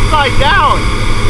upside down.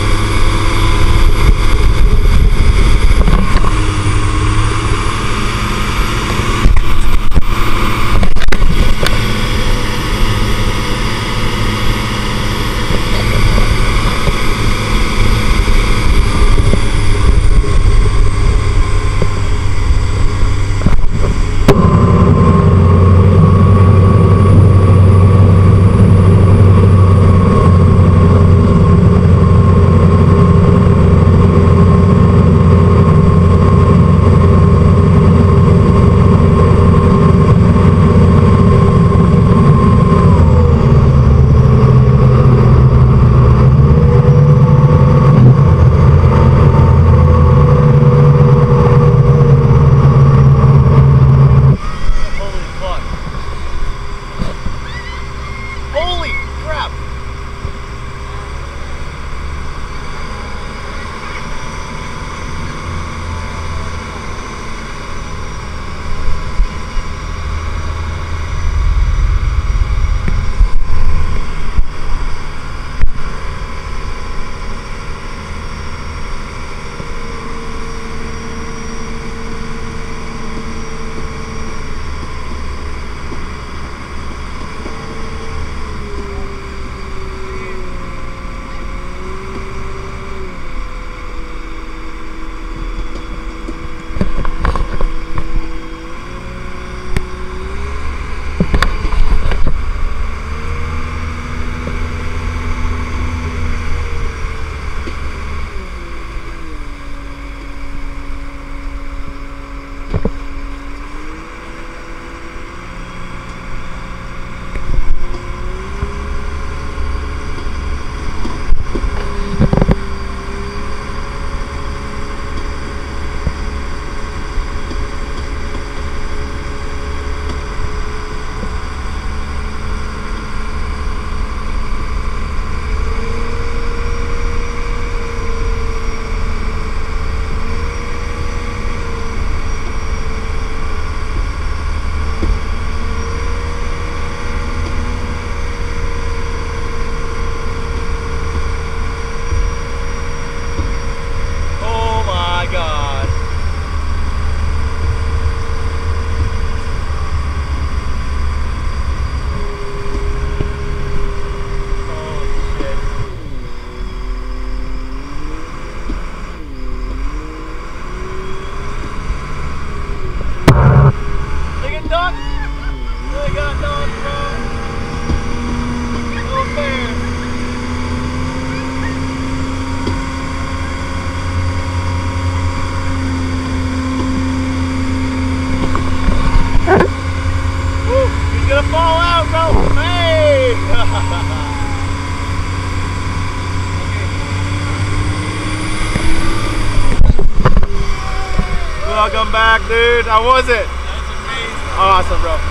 Welcome back, dude. How was it? That was amazing. Awesome, bro.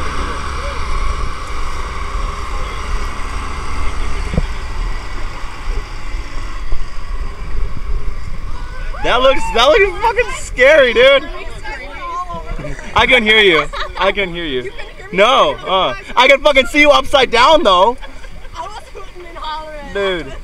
That looks fucking scary, dude. I can hear you. I can hear you. No, I can fucking see you upside down though. I was hooting and hollering. Dude.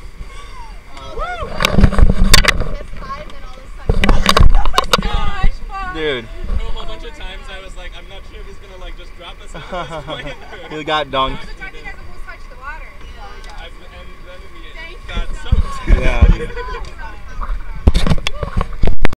Dude. A whole bunch of times I was like, I'm not sure if he's gonna like just drop us at this point. He got dunked. The time you guys almost touched the water. And then we got soaked. Yeah.